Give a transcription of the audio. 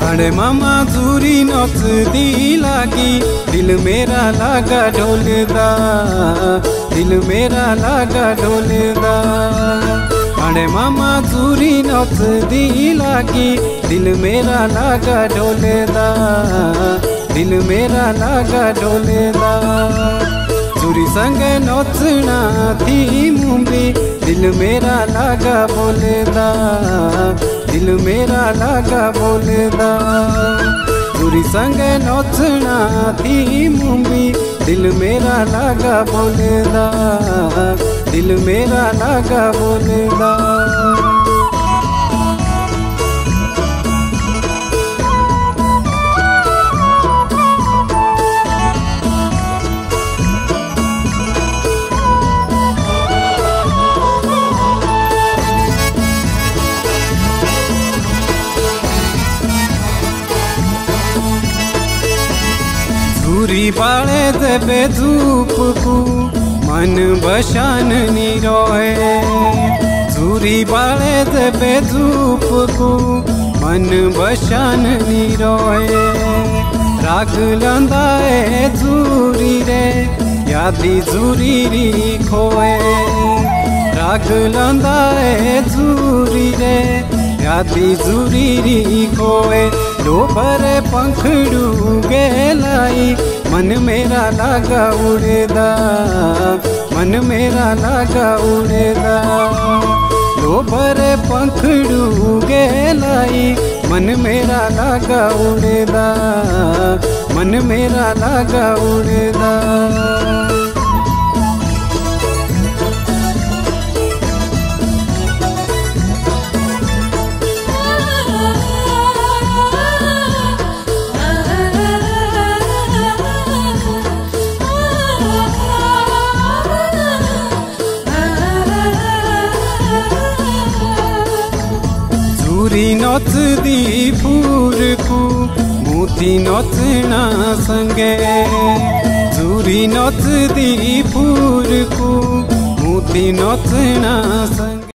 अरे मामा चूरी नच दी लागी, दिल मेरा लागा ढोलदा, दिल मेरा लागा ढोलदा। अरे मामा चूरी नच दी लागी, दिल मेरा लागा ढोलदा, दिल मेरा लागा ढोलदा। चूरी संग नचना थी मुंबी, दिल मेरा लागा बोलदा, दिल मेरा लागा बोलदा। चूरी संग नचना थी मुंबी, दिल मेरा लागा बोलदा, दिल मेरा लागा बोलदा। चूरी बाले देबे धूप को मन बशान नी रोए, चूरी बाले देबे धूप को मन बशान नी रोए। राग लंदाए चूरी रे यादी चूरी री खोए, राग लंदाए चूरी रे यादी चूरी री खोए। डोबर पंखड़ू गेलाई, मन मेरा लागा उड़ेदा, मन मेरा लागा उड़ेदा। डोबर पंखड़ू गेलाई, मन मेरा लागा उड़ेदा, मन मेरा लागा उड़ेदा। चूरी नच दी फूर को मोती नचना संगे, चूरी नच दी फूर को मोती नचना संगे।